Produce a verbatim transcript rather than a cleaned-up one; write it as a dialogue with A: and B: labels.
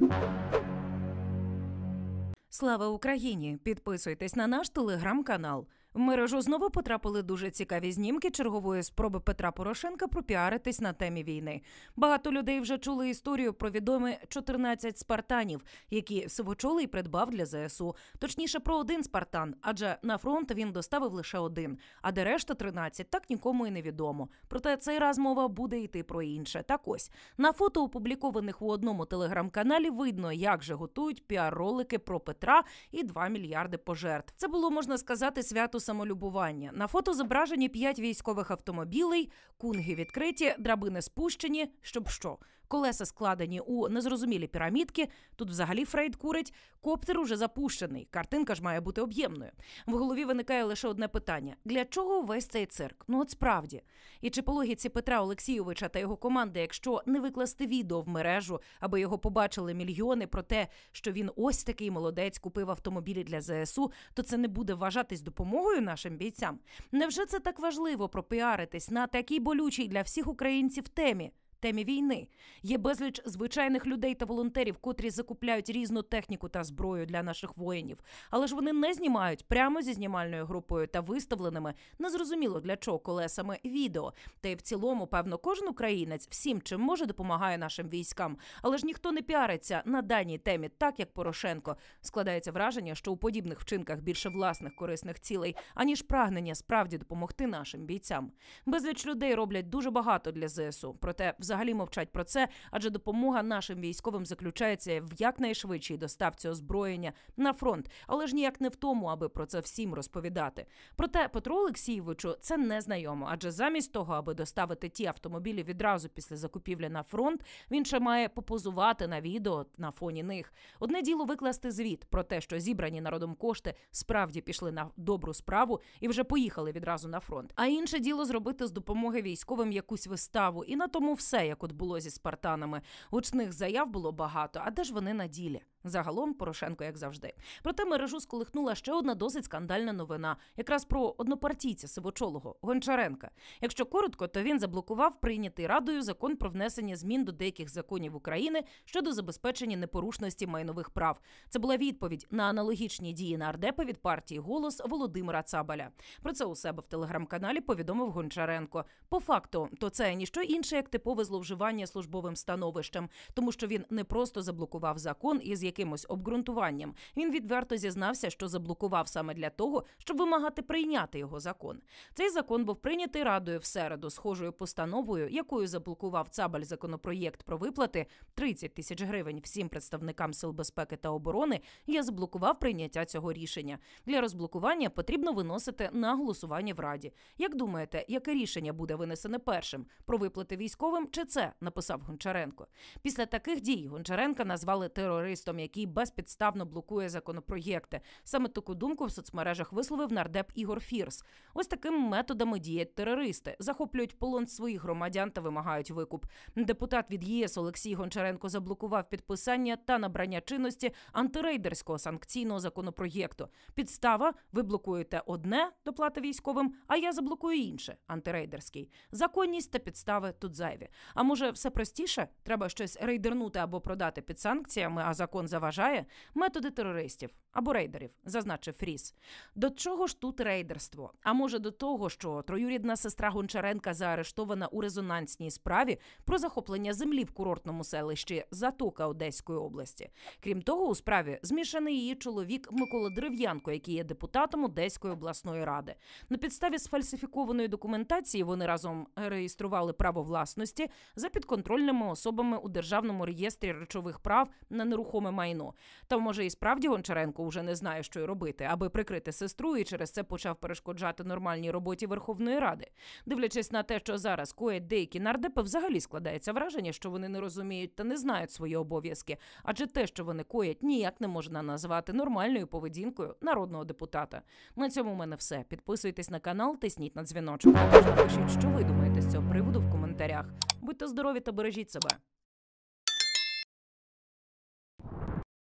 A: Слава Україні! Підписуйтесь на наш телеграм-канал. В мережу знову потрапили дуже цікаві знімки чергової спроби Петра Порошенка пропіаритись на темі війни. Багато людей вже чули історію про відомі чотирнадцять спартанів, які Сивочолий придбав для зе ес у. Точніше, про один спартан, адже на фронт він доставив лише один, а де решта тринадцять, так нікому і не відомо. Проте цей раз мова буде йти про інше. Так ось, на фото, опублікованих у одному телеграм-каналі, видно, як же готують піар-ролики про Петра і два мільярди пожертв. Це було, можна сказати, свято самолюбування. На фото зображені п'ять військових автомобілей, кунги відкриті, драбини спущені, щоб що? Колеса складені у незрозумілі пірамідки, тут взагалі Фрейд курить, коптер уже запущений, картинка ж має бути об'ємною. В голові виникає лише одне питання – для чого весь цей цирк? Ну от справді. І чи по логіці Петра Олексійовича та його команди, якщо не викласти відео в мережу, аби його побачили мільйони про те, що він ось такий молодець, купив автомобілі для зе ес у, то це не буде вважатись допомогою нашим бійцям? Невже це так важливо пропіаритись на такій болючій для всіх українців темі? Темі війни. Є безліч звичайних людей та волонтерів, котрі закупляють різну техніку та зброю для наших воїнів. Але ж вони не знімають прямо зі знімальною групою та виставленими, незрозуміло для чого, колесами відео. Та й в цілому, певно, кожен українець всім, чим може, допомагає нашим військам. Але ж ніхто не піариться на даній темі так, як Порошенко. Складається враження, що у подібних вчинках більше власних корисних цілей, аніж прагнення справді допомогти нашим бійцям. Безліч людей роблять дуже багато для зе ес у, проте взагалі мовчать про це, адже допомога нашим військовим заключається в якнайшвидшій доставці озброєння на фронт, але ж ніяк не в тому, аби про це всім розповідати. Проте Петру Олексійовичу це не знайомо, адже замість того, аби доставити ті автомобілі відразу після закупівлі на фронт, він ще має попозувати на відео на фоні них. Одне діло викласти звіт про те, що зібрані народом кошти справді пішли на добру справу і вже поїхали відразу на фронт. А інше діло зробити з допомоги військовим якусь виставу. І на тому все, як от було зі спартанами. Гучних заяв було багато, а де ж вони на ділі? Загалом Порошенко, як завжди. Проте мережу сколихнула ще одна досить скандальна новина. Якраз про однопартійця Сивочолого – Гончаренка. Якщо коротко, то він заблокував прийнятий Радою закон про внесення змін до деяких законів України щодо забезпечення непорушності майнових прав. Це була відповідь на аналогічні дії нардепа від партії «Голос» Володимира Цабаля. Про це у себе в телеграм-каналі повідомив Гончаренко. По факту, то це ніщо інше, як типове зловживання службовим становищем. Тому що він не просто заблокував закон із якимось обґрунтуванням. Він відверто зізнався, що заблокував саме для того, щоб вимагати прийняти його закон. Цей закон був прийнятий Радою в середу схожою постановою, якою заблокував Цабаль законопроєкт про виплати тридцять тисяч гривень всім представникам Сил безпеки та оборони, я заблокував прийняття цього рішення. Для розблокування потрібно виносити на голосування в Раді. Як думаєте, яке рішення буде винесене першим? Про виплати військовим чи це? Написав Гончаренко. Після таких дій Гончаренка назвали терористом, який безпідставно блокує законопроєкти. Саме таку думку в соцмережах висловив нардеп Ігор Фірс. Ось такими методами діють терористи. Захоплюють в полон своїх громадян та вимагають викуп. Депутат від ЄС Олексій Гончаренко заблокував підписання та набрання чинності антирейдерського санкційного законопроєкту. Підстава – ви блокуєте одне – доплата військовим, а я заблокую інше – антирейдерський. Законність та підстави тут зайві. А може все простіше? Треба щось рейдернути або продати під санкціями, а закон заважає? Методи терористів або рейдерів, зазначив Фріс. До чого ж тут рейдерство? А може до того, що троюрідна сестра Гончаренка заарештована у резонансній справі про захоплення землі в курортному селищі Затока Одеської області. Крім того, у справі змішаний її чоловік Микола Дерев'янко, який є депутатом Одеської обласної ради. На підставі сфальсифікованої документації вони разом реєстрували право власності за підконтрольними особами у Державному реєстрі речових прав на нерухоме майно. Та, може, і справді Гончаренко уже не знає, що й робити, аби прикрити сестру, і через це почав перешкоджати нормальній роботі Верховної Ради. Дивлячись на те, що зараз коять деякі нардепи, взагалі складається враження, що вони не розуміють та не знають свої обов'язки. Адже те, що вони коять, ніяк не можна назвати нормальною поведінкою народного депутата. На цьому в мене все. Підписуйтесь на канал, тисніть на дзвіночок. Також напишіть, що ви думаєте з цього приводу в коментарях. Будьте здорові та бережіть себе.